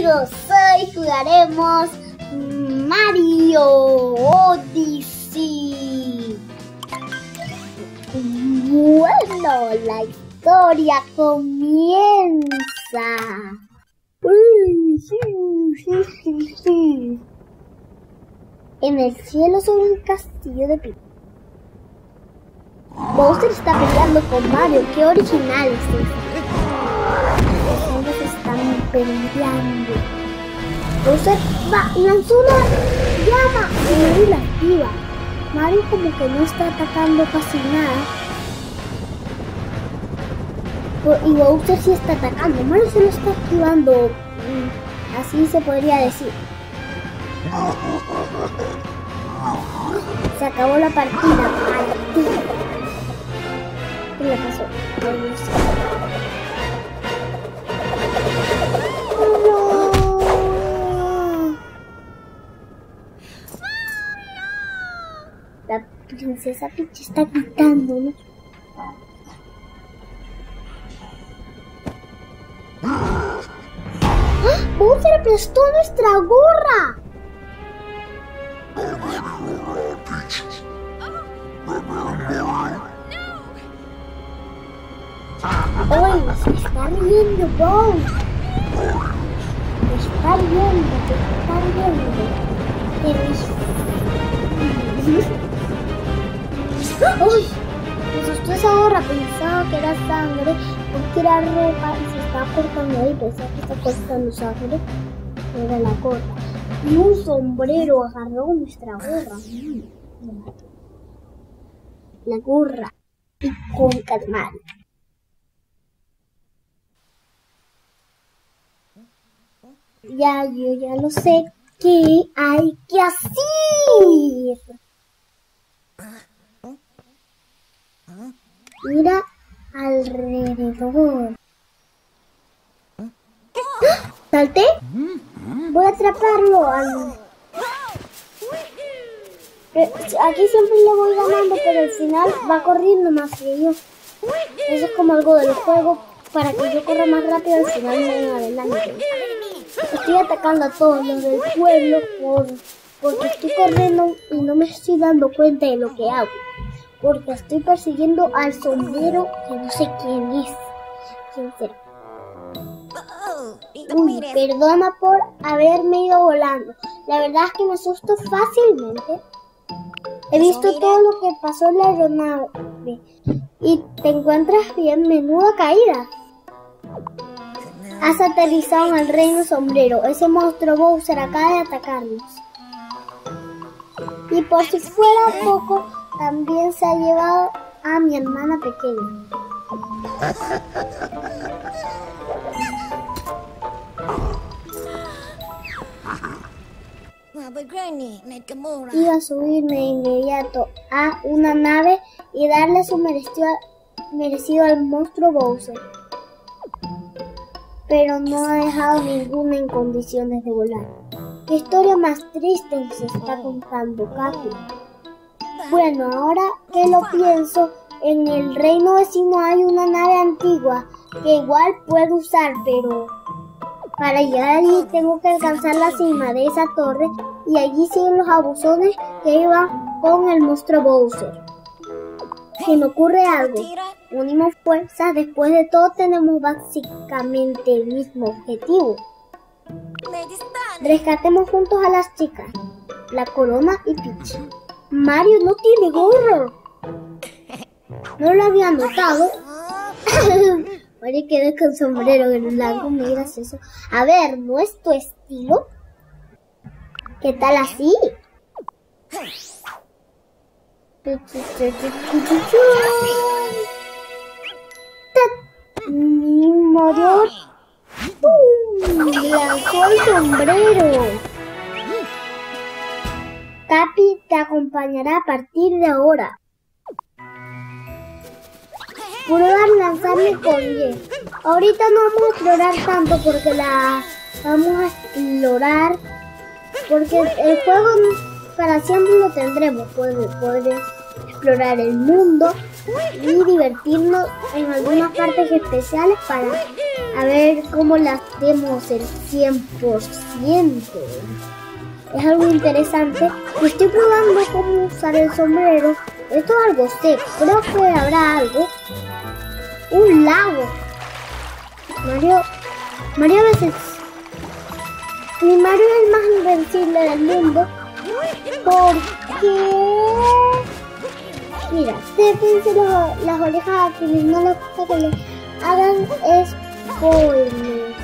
amigos, hoy jugaremos Mario Odyssey. Bueno, la historia comienza. En el cielo sobre un castillo de pico. Bowser está peleando con Mario. ¡Qué original es esto! Ellos están peleando. Bowser lanzó una llama y Mario la activa. Mario como que no está atacando casi nada. Y Bowser sí está atacando. Mario se lo está activando. Así se podría decir. Se acabó la partida. ¿Qué le pasó? No. La princesa Peach está gritando, ¿no? ¡Ah! ¡Bowser prestó nuestra gorra! ¡Oye! Se está riendo, Bowser. Te está riendo, te está riendo. ¡Uy! Me asustó esa gorra, pensaba que era sangre, porque era roja y se estaba cortando ahí, pensaba que estaba cortando sangre, era la gorra. Y un sombrero agarró nuestra gorra. La gorra icónica de Mario. Yo ya lo sé. ¿Qué hay que hacer? Mira alrededor. ¿Salté? Voy a atraparlo. Aquí siempre le voy ganando, pero al final va corriendo más que yo. Eso es como algo del juego. Para que yo corra más rápido, al final me den adelante. Estoy atacando a todos los del pueblo porque estoy corriendo y no me estoy dando cuenta de lo que hago. Porque estoy persiguiendo al sombrero que no sé quién es. ¿Quién será? Uy, perdona por haberme ido volando. La verdad es que me asusto fácilmente. He visto todo lo que pasó en la aeronave. Y te encuentras bien, menuda caída. Has aterrizado en el reino sombrero. Ese monstruo Bowser acaba de atacarnos. Y por si fuera poco, también se ha llevado a mi hermana pequeña. Iba a subirme de inmediato a una nave y darle su merecido al monstruo Bowser. Pero no ha dejado ninguna en condiciones de volar. ¿Qué historia más triste se está contando, Capi? Bueno, ahora que lo pienso, en el reino vecino hay una nave antigua que igual puedo usar, pero para llegar allí tengo que alcanzar la cima de esa torre y allí siguen los abusones que iban con el monstruo Bowser. Se me ocurre algo. Unimos fuerzas, después de todo tenemos básicamente el mismo objetivo. Rescatemos juntos a las chicas, la Corona y Peach. Mario no tiene gorro. No lo había notado. Mario quedó con sombrero blanco, muy gracioso. A ver, ¿no es tu estilo? ¿Qué tal así? Mario lanzó el sombrero. Capi te acompañará a partir de ahora. Probar lanzarme con 10. Ahorita no vamos a explorar tanto porque vamos a explorar porque el juego para siempre lo tendremos. Poder explorar el mundo y divertirnos en algunas partes especiales para A ver cómo la hacemos el 100%. Es algo interesante. Estoy probando cómo usar el sombrero. Esto es algo sé. Creo que habrá algo. Un lago. Mario a veces... Mi Mario es el más invencible del mundo. Porque... Mira, se pince las orejas a quienes no les gusta que le hagan spoilers.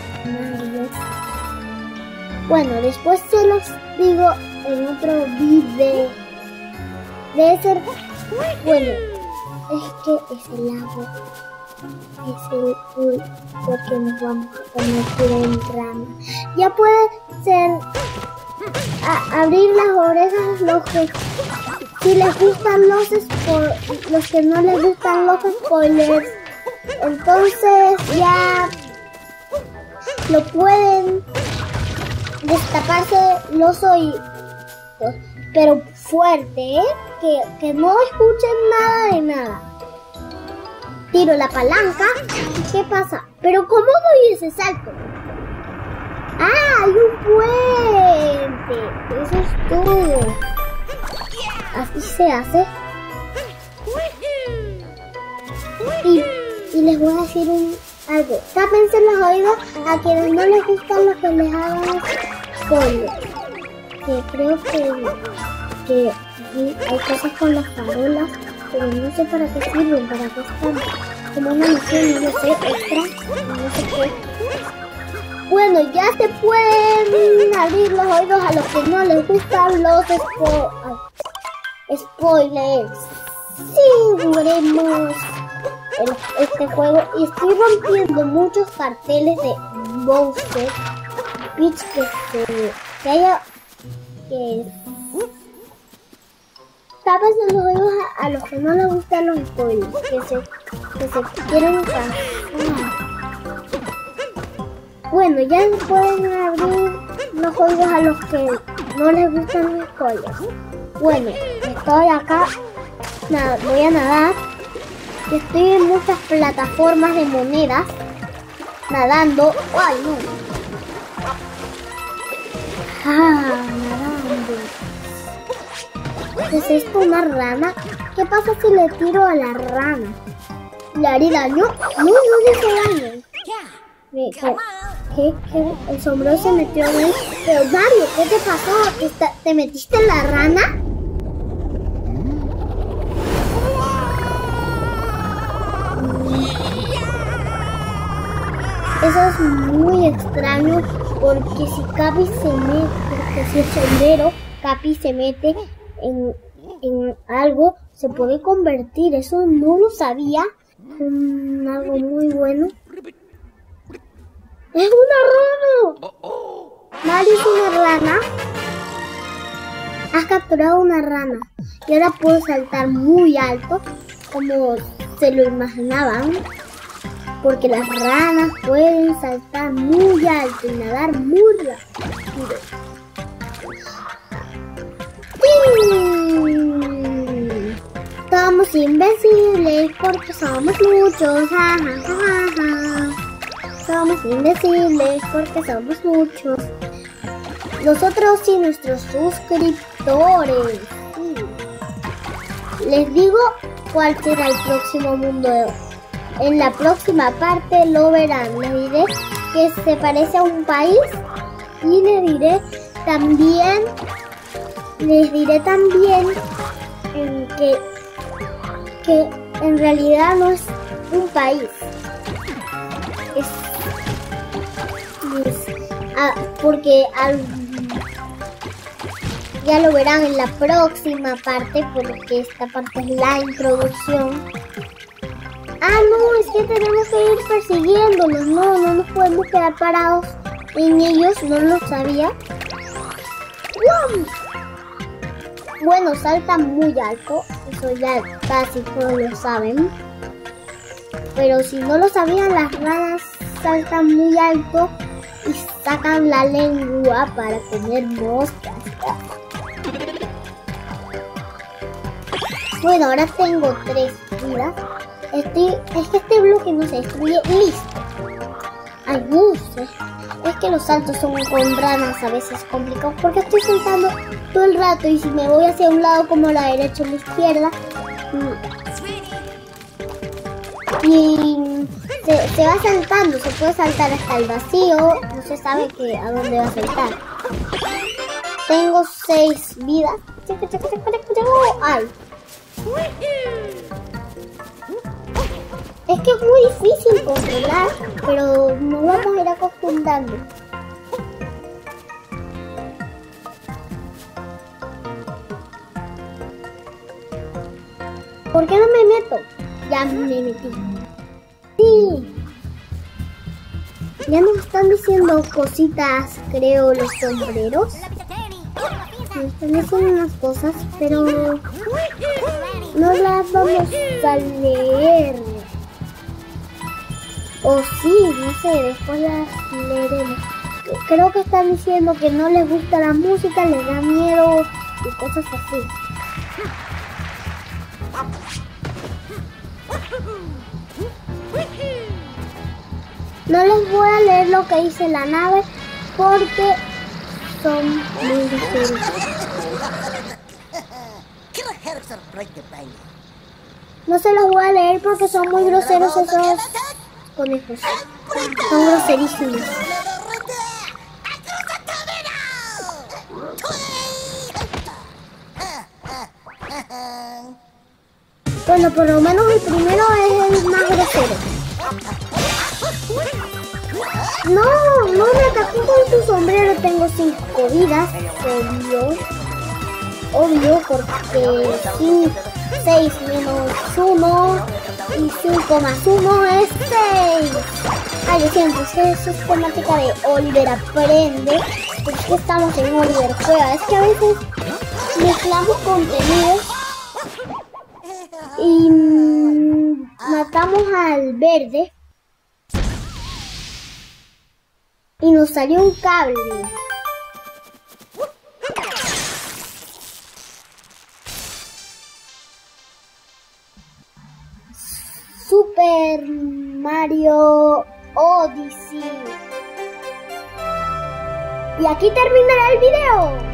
Bueno, después se los digo en otro video. Debe ser... Bueno, es que es el lago. Es el porque nos vamos a convertir en rana. Ya puede ser abrir las orejas los que si les gustan los que no les gustan los spoilers. Entonces ya lo pueden destaparse los oídos, pero fuerte, que no escuchen nada de nada. Tiro la palanca y ¿qué pasa? Pero ¿cómo doy ese salto? ¡Ah! ¡Hay un puente! Eso es todo. Así se hace. Y les voy a decir algo. Tápense los oídos a quienes no les gustan los que les hagan spoilers. Que creo que hay cosas con las farolas, pero no sé para qué sirven, para qué están. Como una misión, no sé, extra, no sé qué. Bueno, ya se pueden abrir los oídos a los que no les gustan los spoilers. Sí, jugaremos este juego y estoy rompiendo muchos carteles de Bowser Peach que haya que tápense los oídos a los que no les gustan los spoilers, que se quieren cansar. Bueno, ya pueden abrir los oídos a los que no les gustan los spoilers. Bueno, estoy acá, voy a nadar. Estoy en muchas plataformas de monedas, nadando. ¡Ay, no! Nadando. ¿Es esto una rana? ¿Qué pasa si le tiro a la rana? ¿Le haré daño? No, no le hice daño. ¿Qué? El sombrero se metió en él. Pero Mario, ¿qué te pasó? ¿Te metiste en la rana? Eso es muy extraño porque si Capi se mete, porque si el sombrero Capi se mete en algo, se puede convertir. Eso no lo sabía. Algo muy bueno. ¡Es una rana! Mario es una rana. Has capturado una rana. Y ahora puedo saltar muy alto, como se lo imaginaban. Porque las ranas pueden saltar muy alto y nadar muy rápido. ¡Sí! Somos invencibles porque somos muchos. Ja, ja, ja, ja. Somos invencibles porque somos muchos. Nosotros y nuestros suscriptores. Sí. Les digo cuál será el próximo mundo de hoy. En la próxima parte lo verán. Les diré que se parece a un país y les diré también que en realidad no es un país. Porque ya lo verán en la próxima parte, porque esta parte es la introducción. No, es que tenemos que ir persiguiéndolos. No nos podemos quedar parados en ellos. No lo sabía. ¡Wow! Bueno, salta muy alto. Eso ya casi todos lo saben. Pero si no lo sabían, las ranas saltan muy alto y sacan la lengua para comer moscas. Bueno, ahora tengo 3 vidas. Es que este bloque no se destruye. Listo. Hay buses. Es que los saltos son con ranas a veces complicados porque estoy saltando todo el rato y si me voy hacia un lado como la derecha o la izquierda y se va saltando, se puede saltar hasta el vacío, no se sabe a dónde va a saltar. Tengo 6 vidas. ¡Ay! Es que es muy difícil controlar, pero nos vamos a ir acostumbrando. ¿Por qué no me meto? Ya me metí. Sí. Ya nos están diciendo cositas, creo, los sombreros. Nos están diciendo unas cosas, pero no las vamos a leer. O sí, no sé, después las leeremos. Creo que están diciendo que no les gusta la música, les da miedo y cosas así. No les voy a leer lo que dice la nave porque son muy groseros. No se los voy a leer porque son muy groseros esos conejos. Son groserísimos. Bueno, por lo menos el primero es el más grosero. No me atacó con su sombrero. Tengo 5 vidas, obvio, porque 6 menos 1 y 5 más 1 es 6. Ay, yo siento, es que eso es temática de Oliver Aprende, porque estamos en Oliver Juega. Es que a veces mezclamos contenidos y matamos al verde y nos salió un cable. Super Mario Odyssey. Y aquí terminará el video.